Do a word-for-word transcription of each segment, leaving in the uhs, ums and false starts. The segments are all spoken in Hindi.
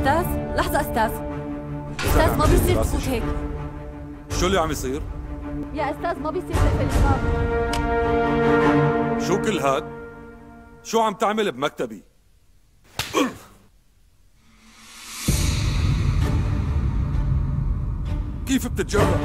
أستاذ لحظة أستاذ أستاذ ما بيصير تفوت هيك. شو اللي عم يصير؟ يا أستاذ ما بيصير تقفل الباب. شو كل هاد؟ شو عم تعمل بمكتبي؟ كيف بتتجرأ؟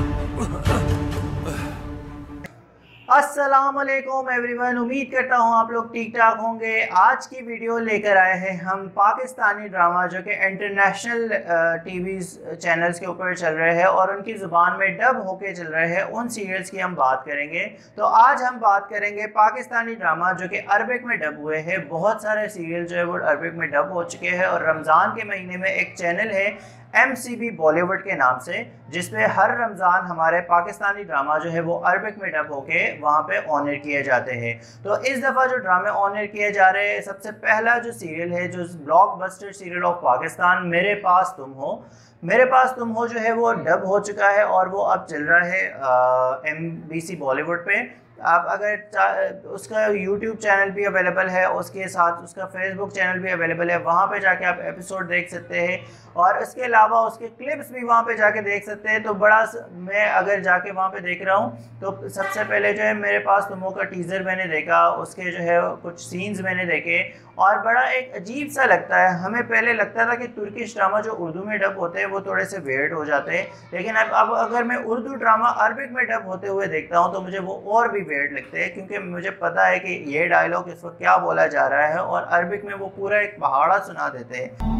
अस्सलाम वालेकुम एवरीवन, उम्मीद करता हूँ आप लोग ठीक ठाक होंगे। आज की वीडियो लेकर आए हैं हम पाकिस्तानी ड्रामा जो कि इंटरनेशनल टीवी चैनल्स के ऊपर चल रहे हैं और उनकी ज़ुबान में डब होके चल रहे हैं, उन सीरियल्स की हम बात करेंगे। तो आज हम बात करेंगे पाकिस्तानी ड्रामा जो कि अरबिक में डब हुए हैं। बहुत सारे सीरियल जो है वो अरबिक में डब हो चुके हैं और रमज़ान के महीने में एक चैनल है एम सी बी बॉलीवुड के नाम से, जिसपे हर रमज़ान हमारे पाकिस्तानी ड्रामा जो है वो अरबिक में डब होके वहाँ पे ऑनर किए जाते हैं। तो इस दफ़ा जो ड्रामे ऑनर किए जा रहे हैं, सबसे पहला जो सीरियल है, जो ब्लॉकबस्टर सीरियल ऑफ पाकिस्तान, मेरे पास तुम हो। मेरे पास तुम हो जो है वो डब हो चुका है और वो अब चल रहा है एम बी सी बॉलीवुड पे। आप अगर उसका यूट्यूब चैनल भी अवेलेबल है, उसके साथ उसका फेसबुक चैनल भी अवेलेबल है, वहाँ पे जाके आप एपिसोड देख सकते हैं और इसके अलावा उसके क्लिप्स भी वहाँ पे जाके देख सकते हैं। तो बड़ा मैं अगर जाके वहाँ पे देख रहा हूँ तो सबसे पहले जो है मेरे पास तुमों का टीज़र मैंने देखा, उसके जो है कुछ सीन्स मैंने देखे और बड़ा एक अजीब सा लगता है। हमें पहले लगता था कि तुर्किश ड्रामा जो उर्दू में डब होते हैं वो थोड़े से वेयर्ड हो जाते हैं, लेकिन अब अब अगर मैं उर्दू ड्रामा अरबिक में डब होते हुए देखता हूँ तो मुझे वो और भी वेयर्ड लगते हैं, क्योंकि मुझे पता है कि ये डायलॉग इस वक्त क्या बोला जा रहा है और अरबिक में वो पूरा एक पहाड़ा सुना देते हैं।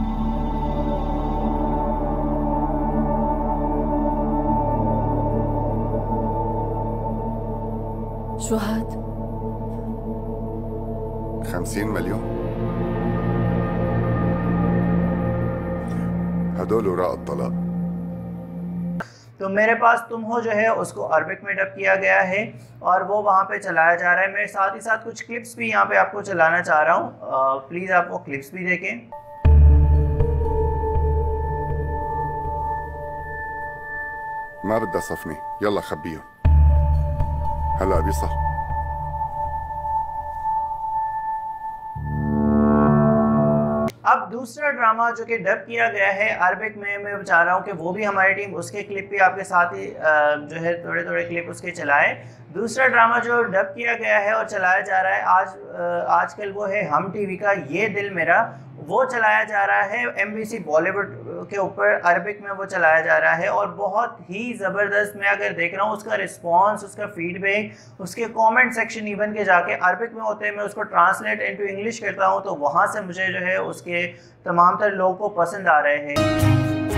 شو هاد؟ خمسين مليون. هدول وراء الطلاق. तो मेरे पास तुम हो जो है उसको अरबिक में डब किया गया है और वो वहाँ पे चलाया जा रहा है। मैं साथ ही साथ कुछ क्लिप्स भी यहाँ पे आपको चलाना चाह रहा हूँ, प्लीज़ आप वो क्लिप्स भी देखें। ما بدها صفني، يلا خبيهم هلا بيصل। अब दूसरा ड्रामा जो कि डब किया गया है अरबिक में, मैं चाह रहा हूँ कि वो भी हमारी टीम उसके क्लिप भी आपके साथ ही जो है थोड़े थोड़े क्लिप उसके चलाए। दूसरा ड्रामा जो डब किया गया है और चलाया जा रहा है आज आजकल वो है हम टीवी का ये दिल मेरा। वो चलाया जा रहा है एम बी सी बॉलीवुड के ऊपर, अरबिक में वो चलाया जा रहा है और बहुत ही ज़बरदस्त। मैं अगर देख रहा हूँ उसका रिस्पांस, उसका फीडबैक, उसके कमेंट सेक्शन इवन के जाके अरबिक में होते हैं, मैं उसको ट्रांसलेट इनटू इंग्लिश करता हूँ तो वहाँ से मुझे जो है उसके तमाम तर लोगों को पसंद आ रहे हैं।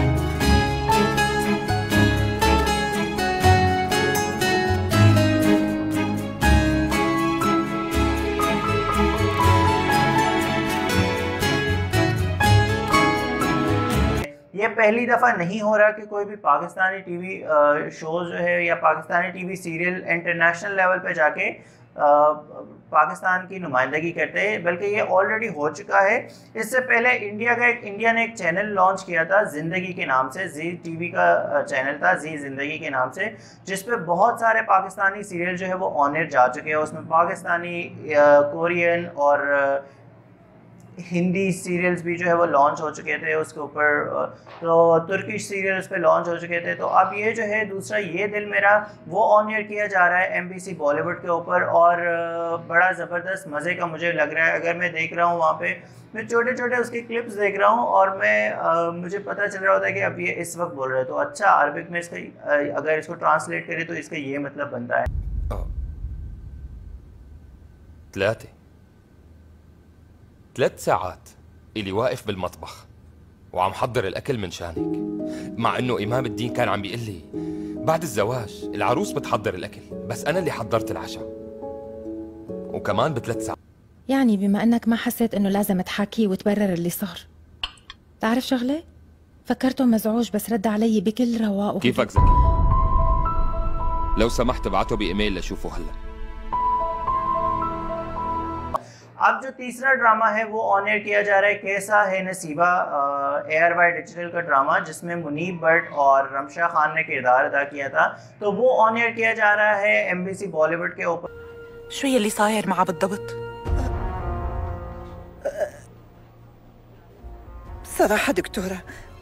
ये पहली दफ़ा नहीं हो रहा कि कोई भी पाकिस्तानी टीवी शो जो है या Pakistani TV serial international level पे जाके आ, पाकिस्तान की नुमाइंदगी करते हैं, बल्कि ये ऑलरेडी हो चुका है। इससे पहले इंडिया का एक इंडिया ने एक चैनल लॉन्च किया था ज़िंदगी के नाम से, जी टीवी का चैनल था जी ज़िंदगी के नाम से, जिस पे बहुत सारे पाकिस्तानी सीरियल जो है वो ऑनर जा चुके हैं। उसमें पाकिस्तानी, कोरियन और हिंदी सीरियल्स भी जो है वो लॉन्च हो चुके थे उसके ऊपर, तो तुर्किश सीरियल उस पर लॉन्च हो चुके थे। तो अब ये जो है दूसरा ये दिल मेरा वो ऑन एयर किया जा रहा है एम बी सी बॉलीवुड के ऊपर और बड़ा ज़बरदस्त मज़े का मुझे लग रहा है। अगर मैं देख रहा हूँ वहाँ पे, मैं छोटे छोटे उसके क्लिप्स देख रहा हूँ और मैं आ, मुझे पता चल रहा होता है कि अब ये इस वक्त बोल रहे हैं, तो अच्छा अरबिक में इसका अगर इसको ट्रांसलेट करें तो इसका ये मतलब बनता है। ثلاثة ثلاث ساعات إلي واقف بالمطبخ وعم حضر الأكل من شانك، مع إنه إمام الدين كان عم بيقول لي بعد الزواج العروس بتحضر الأكل، بس أنا اللي حضرت العشاء وكمان بثلاث ساعات. يعني بما إنك ما حسيت إنه لازم تحاكيه وتبرر اللي صار، تعرف شغلة؟ فكرته مزعوج بس رد علي بكل رواق. كيفك ذكي؟ لو سمحت ابعته بإيميل لشوفه هلا. अब जो तीसरा ड्रामा है वो ऑन एयर किया जा रहा है कैसा है Naseeba, A R Y Digital का ड्रामा, जिसमें मुनीब भट्ट और रमशा खान ने किरदार अदा किया था। तो वो ऑन एयर किया जा रहा है एम बी सी बॉलीवुड के ऊपर। شو يلي صاير معه بالضبط؟ بصراحة دكتورة،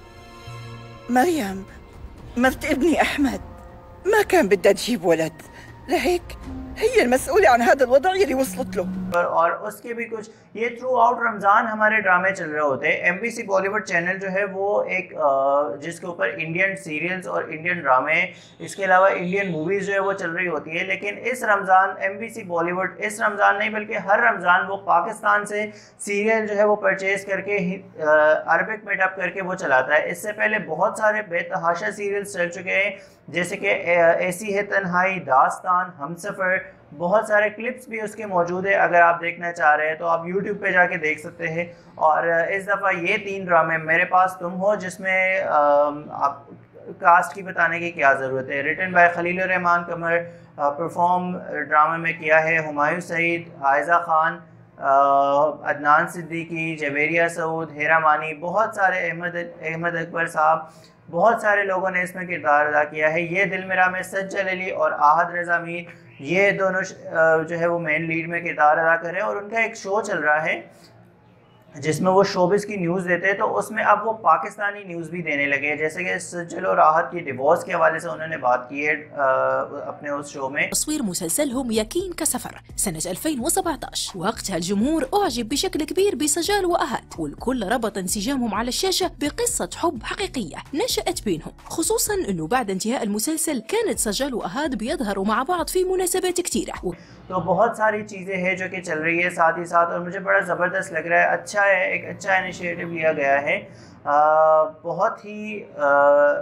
مريم مرت ابني أحمد ما كان بدها تجيب ولد، لهيك هي المسؤولة عن هذا الوضع اللي وصلت له. और उसके भी कुछ ये थ्रू आउट रमज़ान हमारे ड्रामे चल रहे होते हैं। एमबीसी बॉलीवुड चैनल जो है वो एक जिसके ऊपर इंडियन सीरियल्स और इंडियन ड्रामे, इसके अलावा इंडियन मूवीज़ जो है वो चल रही होती है। लेकिन इस रमज़ान एमबीसी बॉलीवुड इस रमज़ान नहीं बल्कि हर रमज़ान वो पाकिस्तान से सीरियल जो है वो परचेज़ करके अरबिक में डब करके वो चलाता है। इससे पहले बहुत सारे बेतहाशा सीरियल्स चल चुके हैं, जैसे कि ऐसी है तन्हाई, दास्तान, हमसफ़र, बहुत सारे क्लिप्स भी उसके मौजूद है। अगर आप देखना चाह रहे हैं तो आप यूट्यूब पे जाके देख सकते हैं। और इस दफ़ा ये तीन ड्रामे मेरे पास तुम हो, जिसमें आप कास्ट की बताने की क्या ज़रूरत है। Written by Khalil Rehman Qamar, perform ड्रामे में किया है हुमायूं सईद, आयज़ा खान, अदनान सिद्दीकी, जवेरिया सऊद, हेरा मानी, बहुत सारे, अहमद अहमद अकबर साहब, बहुत सारे लोगों ने इसमें किरदार अदा किया है। ये दिल मेरा में सज्जल अली और आहद रज़ा मीर, ये दोनों जो है वो मेन लीड में किरदार अदा कर रहे हैं। और उनका एक शो चल रहा है जिसमें वो शोबिस की न्यूज़ देते हैं, तो उसमें अब वो पाकिस्तानी न्यूज़ भी देने लगे हैं। जैसे कि सज्जल और राहत की डिवोर्स के हवाले से उन्होंने बात की है अपने उस शो में। تصوير مسلسلهم يكين كسفر سنة ألفين وسبعة عشر، وقتها الجمهور أعجب بشكل كبير بسجال وأهد، والكل ربط انسجامهم على الشاشة بقصة حب حقيقية نشأت بينهم، خصوصا أنه بعد انتهاء المسلسل كانت سجال وأهد بيظهروا مع بعض في مناسبات كتيرة. तो बहुत सारी चीज़ें हैं जो कि चल रही है साथ ही साथ, और मुझे बड़ा ज़बरदस्त लग रहा है। अच्छा है, एक अच्छा इनिशिएटिव लिया गया है। आ, बहुत ही आ,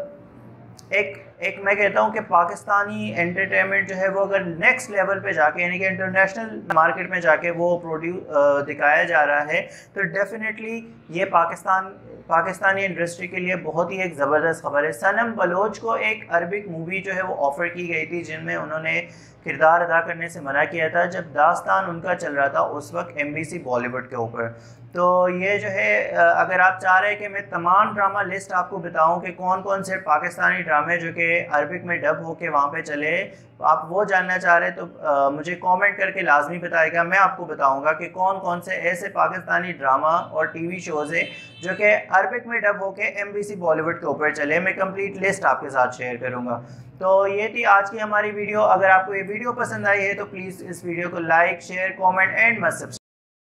एक एक मैं कहता हूँ कि पाकिस्तानी एंटरटेनमेंट जो है वो अगर नेक्स्ट लेवल पे जाके, यानी कि इंटरनेशनल मार्केट में जाके वो प्रोड्यूस दिखाया जा रहा है, तो डेफिनेटली ये पाकिस्तान पाकिस्तानी इंडस्ट्री के लिए बहुत ही एक ज़बरदस्त खबर है। सनम बलोच को एक अरबिक मूवी जो है वो ऑफ़र की गई थी, जिनमें उन्होंने किरदार अदा करने से मना किया था जब दास्तान उनका चल रहा था उस वक्त एमबीसी बॉलीवुड के ऊपर। तो ये जो है, अगर आप चाह रहे हैं कि मैं तमाम ड्रामा लिस्ट आपको बताऊं कि कौन कौन से पाकिस्तानी ड्रामे जो कि अरबिक में डब होके वहाँ पे चले, आप वो जानना चाह रहे हैं तो आ, मुझे कमेंट करके लाजमी बताएगा। मैं आपको बताऊंगा कि कौन कौन से ऐसे पाकिस्तानी ड्रामा और टीवी शोज़ है जो कि अरबिक में डब होके एमबीसी बॉलीवुड के ऊपर चले। मैं कंप्लीट लिस्ट आपके साथ शेयर करूंगा। तो ये थी आज की हमारी वीडियो। अगर आपको ये वीडियो पसंद आई है तो प्लीज़ इस वीडियो को like, share, comment and must subscribe.